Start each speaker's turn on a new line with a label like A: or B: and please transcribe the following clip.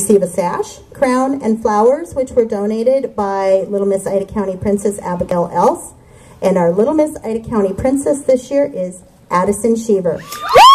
A: receive a sash, crown, and flowers, which were donated by Little Miss Ida County Princess Abigail Else. And our Little Miss Ida County Princess this year is Addison Sheaver.